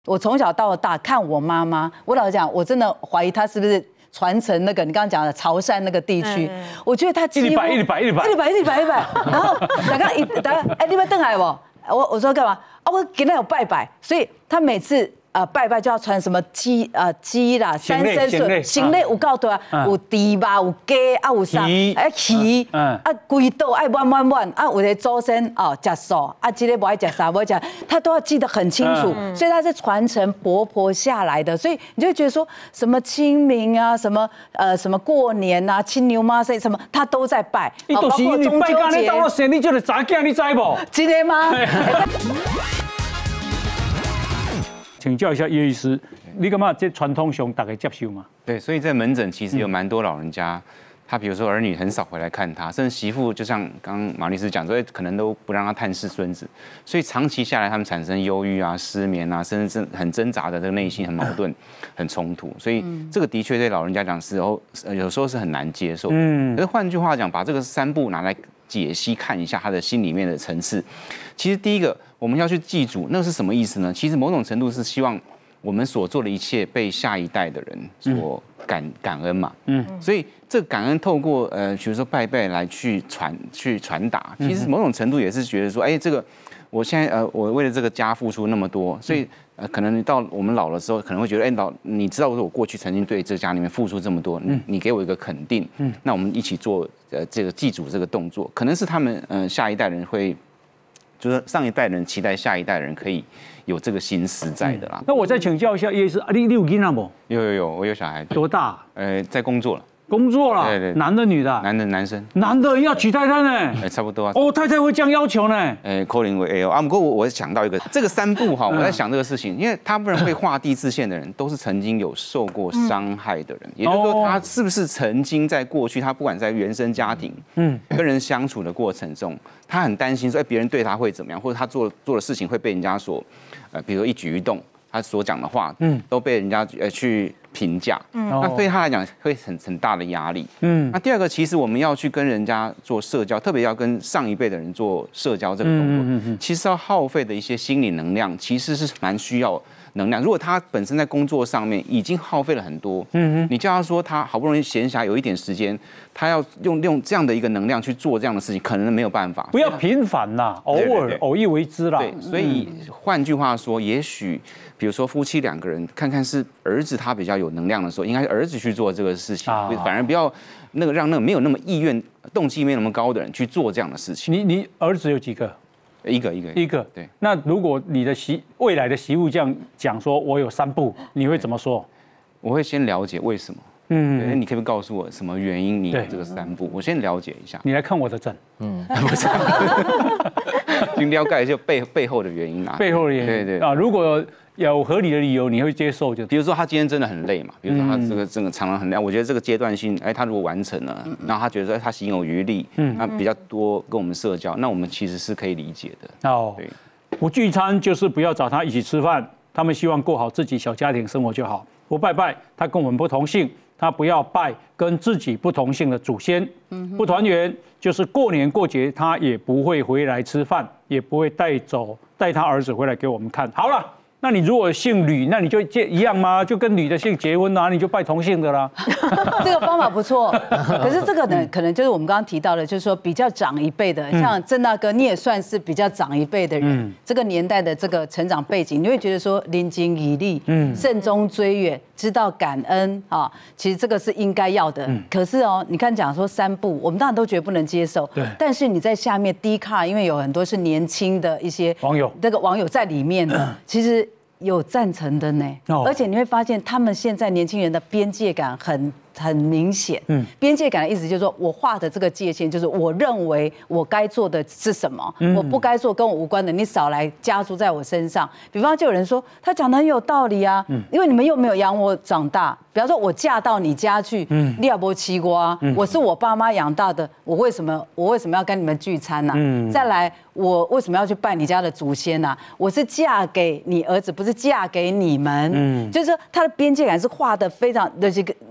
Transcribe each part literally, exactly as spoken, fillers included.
我从小到大看我妈妈，我老实讲，我真的怀疑她是不是传承那个你刚刚讲的潮汕那个地区。嗯、我觉得她几乎一百一百一百一百一百一百，然后大家一大家哎，你要邓来不？我我说干嘛？啊，我给他有拜拜，所以他每次。呃，拜拜就要穿什么鸡呃鸡啦，三生笋，行类有够多啊，有猪吧，有鸡啊，有啥？哎鱼，啊规道爱弯弯弯，啊有的祖先哦吃素，啊这个不爱吃啥，不爱吃，他都要记得很清楚，所以他是传承婆婆下来的，所以你就觉得说什么清明啊，什么呃什么过年啊，青牛妈生什么，他都在拜， 包括中秋节。你到我生你就是查囝，你知不？ 真的吗？ 请教一下叶医师，你感觉这传统上大概接受吗？ 对，所以在门诊其实有蛮多老人家，他比如说儿女很少回来看他，甚至媳妇就像刚刚马律师讲，所以可能都不让他探视孙子，所以长期下来他们产生忧郁啊、失眠啊，甚至很挣扎的这个内心很矛盾、很冲突，所以这个的确对老人家讲时候，有时候是很难接受。嗯，可是换句话讲，把这个三步拿来解析看一下他的心里面的层次，其实第一个。我们要去记住，那是什么意思呢？其实某种程度是希望我们所做的一切被下一代的人所感感恩嘛。嗯，所以这个感恩透过呃，比如说拜拜来去传去传达，其实某种程度也是觉得说，哎，这个我现在呃，我为了这个家付出那么多，所以呃，可能到我们老了之后，可能会觉得，哎，老，你知道我过去曾经对这个家里面付出这么多，你你给我一个肯定，嗯，那我们一起做呃这个祭祖这个动作，可能是他们呃下一代人会。就是上一代人期待下一代人可以有这个心思在的啦。 嗯、那我再请教一下叶医师，你你有囡仔不？ 有有有，我有小孩。 多大？ 呃，在工作了。 工作了？ 对对。 男的女的？ 男的男生。 男的要娶太太呢？ 哎，差不多啊。 哦，太太会这样要求呢？ 哎，扣零为 A 哦。啊，不过我我想到一个，这个三步哈，我在想这个事情，因为大部分人会画地自限的人，都是曾经有受过伤害的人，也就是说，他是不是曾经在过去，他不管在原生家庭，嗯，跟人相处的过程中。他很担心说，哎，别人对他会怎么样，或者他做做的事情会被人家所，呃，比如说一举一动，他所讲的话，嗯，都被人家呃去评价，嗯，那对他来讲会很很大的压力，嗯。那第二个，其实我们要去跟人家做社交，特别要跟上一辈的人做社交这个动作，嗯嗯嗯，其实要耗费的一些心理能量，其实是蛮需要能量。如果他本身在工作上面已经耗费了很多，嗯嗯，你叫他说他好不容易闲暇有一点时间。他要用用这样的一个能量去做这样的事情，可能没有办法。 不要频繁啦，偶尔偶一为之啦。 对，所以换句话说，也许比如说夫妻两个人，看看是儿子他比较有能量的时候，应该是儿子去做这个事情，啊、反而不要那个让那个没有那么意愿、动机没有那么高的人去做这样的事情。 你你儿子有几个？ 一个一个一个。 对。 那如果你的媳未来的媳妇这样讲说，我有三步，你会怎么说？ 我会先了解为什么。嗯，你可不可以告诉我什么原因？你有这个三步，我先了解一下。 你来看我的诊，嗯， 不是，先了解一下背背后的原因啊。 背后的原因， 对对啊，如果有合理的理由，你会接受就。 比如说他今天真的很累嘛，比如说他这个这个常常很累，我觉得这个阶段性，哎，他如果完成了，然后他觉得说他行有余力，嗯，他比较多跟我们社交，那我们其实是可以理解的。 哦，对，不聚餐就是不要找他一起吃饭，他们希望过好自己小家庭生活就好。不拜拜，他跟我们不同姓。他不要拜跟自己不同姓的祖先，不团圆就是过年过节，他也不会回来吃饭，也不会带走带他儿子回来给我们看。好了，那你如果姓吕，那你就结一样吗？就跟吕的姓结婚啊，你就拜同姓的啦。 这个方法不错，可是这个呢，可能就是我们刚刚提到的，就是说比较长一辈的，像郑大哥，你也算是比较长一辈的人，嗯、这个年代的这个成长背景，你会觉得说临经以利，嗯，慎终追远。知道感恩啊，其实这个是应该要的。嗯、可是哦，你看讲说三步，我们当然都觉得不能接受。对。但是你在下面 D 卡，因为有很多是年轻的一些网友， 这个网友在里面的，嗯、其实有赞成的呢。哦、而且你会发现，他们现在年轻人的边界感很。很明显，嗯，边界感的意思就是说我画的这个界限，就是我认为我该做的是什么，嗯、我不该做跟我无关的，你少来加诸在我身上。比方就有人说他讲的很有道理啊，嗯、因为你们又没有养我长大。比方说我嫁到你家去，嗯，你也没吃过啊，嗯、我是我爸妈养大的，我为什么我为什么要跟你们聚餐呢、啊？嗯、再来，我为什么要去拜你家的祖先呢、啊？我是嫁给你儿子，不是嫁给你们。嗯，就是说他的边界感是画的非常的这个能够哦。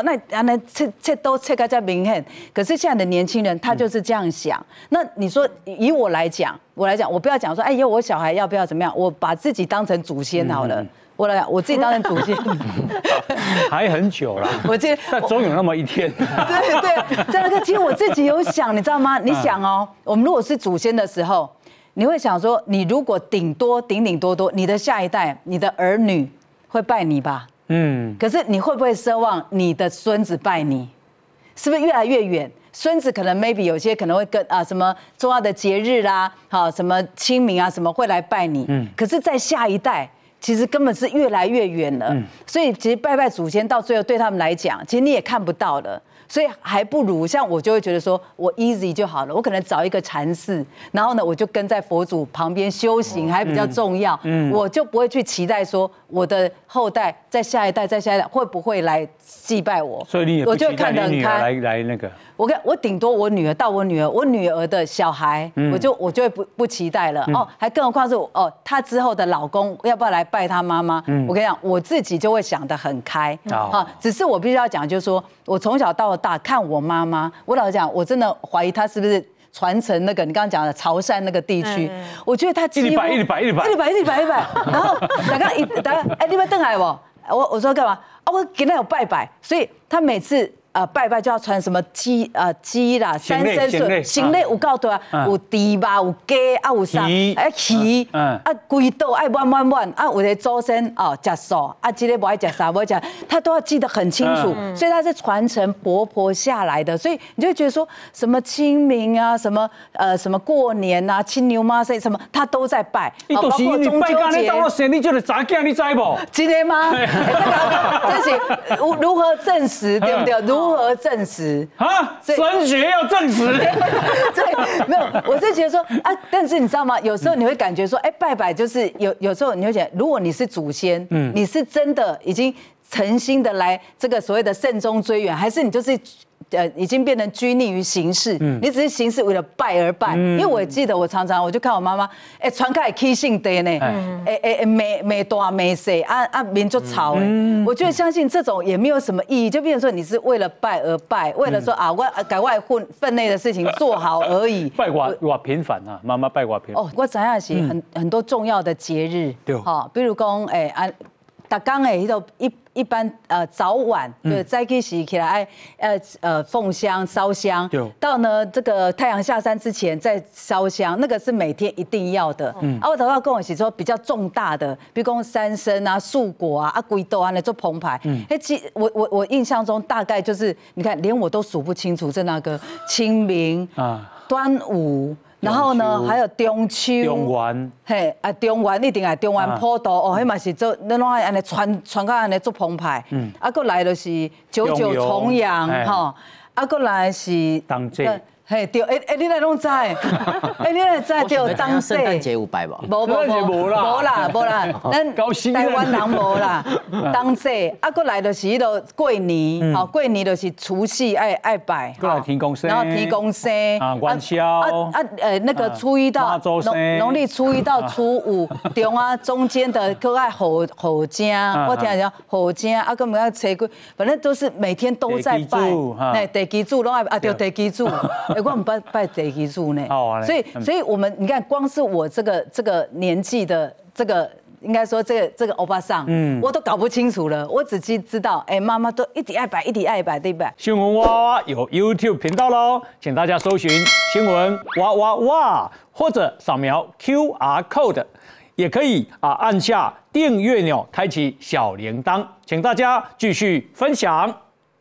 那安尼切切都切个这明显。可是现在的年轻人他就是这样想。那你说以我来讲，我来讲，我不要讲说，哎呦，我小孩要不要怎么样？我把自己当成祖先好了。嗯我来，我自己当成祖先， 还很久啦。 我记得， 但总有那么一天。 对对，这个其实我自己有想，你知道吗？你想哦，我们如果是祖先的时候，你会想说，你如果顶多顶顶多多，你的下一代，你的儿女会拜你吧？嗯。可是你会不会奢望你的孙子拜你？是不是越来越远？孙子可能 maybe 有些可能会跟啊什么重要的节日啦，好什么清明啊什么会来拜你。嗯。可是，在下一代。其实根本是越来越远了，嗯、所以其实拜拜祖先到最后对他们来讲，其实你也看不到了，所以还不如像我就会觉得说我 easy 就好了，我可能找一个禅寺，然后呢我就跟在佛祖旁边修行，还比较重要，嗯嗯、我就不会去期待说我的后代在下一代在下一代会不会来祭拜我， 所以你也不期待你女儿来来那个。 我跟我顶多我女儿到我女儿，我女儿的小孩，嗯、我就我就会不不期待了、嗯、哦，还更何况是我哦，她之后的老公要不要来拜她妈妈？嗯、我跟你讲，我自己就会想得很开，好、哦，只是我必须要讲，就是说我从小到大看我妈妈，我老实讲，我真的怀疑她是不是传承那个你刚刚讲的潮汕那个地区，嗯、我觉得她几乎一百一百一百一百一百一百，然后大概一大概哎，你们邓来不？我我说干嘛？啊，我给他有拜拜，所以他每次。呃，拜拜就要传什么鸡呃鸡啦，三生水，行类有够多啊，有猪吧，有鸡啊，有啥？哎鱼，啊规道爱满满满，啊有的祖先哦吃素，啊这个不爱吃啥不爱吃，他都要记得很清楚，所以他是传承婆婆下来的，所以你就会觉得说什么清明啊，什么呃什么过年啊，青牛妈生什么，他都在拜， 包括中秋节。你当我生你就是查囝，你知不？ 真的吗？这是如何证实，对不对？如如何证实啊？神学要证实。 对，没有，我是觉得说啊，但是你知道吗？有时候你会感觉说，哎，拜拜就是有有时候你会觉得，如果你是祖先，嗯，你是真的已经诚心的来这个所谓的慎终追远，还是你就是。呃，已经变成拘泥于形式，嗯、你只是形式为了拜而拜。嗯、因为我记得我常常我就看我妈妈，哎、欸，传开起性地呢，哎哎哎，没没大没小，啊啊，民就吵哎。嗯、我觉得相信这种也没有什么意义，就变成说你是为了拜而拜，为了说啊我改外分分内的事情做好而已。 拜我我频繁啊，妈妈拜我频繁。 哦，我知影是很、嗯、很多重要的节日，对，哈，比如讲哎啊，大刚哎迄个一。一般呃早晚对早起时起来呃呃奉香烧香，到呢这个太阳下山之前再烧香，那个是每天一定要的。嗯，啊我头要跟我是说比较重大的，比如讲三牲啊、素果啊、啊龟豆啊那做澎湃。嗯，哎，其我我我印象中大概就是你看连我都数不清楚，这那个清明啊、端午。然后呢，还有中秋、 中元， 嘿啊，中元一定系中元普渡哦，迄嘛是做，咱拢爱安尼传传到安尼做澎湃。嗯，啊，过来就是九九重阳，吼，啊，过来是冬至。 嘿对，哎哎，你来拢知，哎你来知对，当圣诞节有拜无？ 无无无啦，无啦无啦，咱台湾人无啦。当至啊，过来就是迄个过年，好过年就是除夕爱爱拜， 过来天公生， 然后天公生啊元宵啊啊呃那个初一到农农历初一到初五，中啊中间的搁爱好好正，我听讲好正啊，搁么要初几，反正都是每天都在拜，哎地基主拢爱啊对地基主。哎，我们拜拜地基主呢，所以，所以我们你看，光是我这个这个年纪的这个，应该说这个这个欧巴桑，嗯，我都搞不清楚了，我只知知道，哎，妈妈都一直爱拜，一直爱拜，对吧？ 新闻哇哇有 YouTube 频道喽，请大家搜寻新闻哇哇哇，或者扫描 Q R code， 也可以啊按下订阅钮，开启小铃铛，请大家继续分享。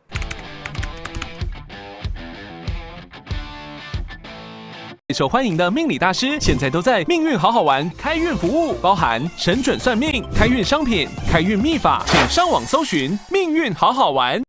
受欢迎的命理大师，现在都在命运好好玩开运服务，包含神准算命、开运商品、开运秘法，请上网搜寻命运好好玩。